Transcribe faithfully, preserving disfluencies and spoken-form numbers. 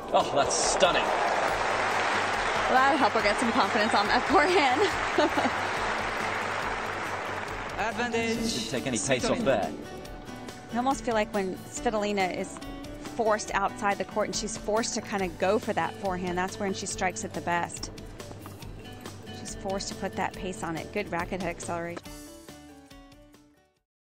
Oh, that's stunning. Well, that'll help her get some confidence on that forehand. Advantage. Didn't take any pace off there. I almost feel like when Svitolina is forced outside the court and she's forced to kind of go for that forehand, that's when she strikes it the best. She's forced to put that pace on it. Good racket head acceleration.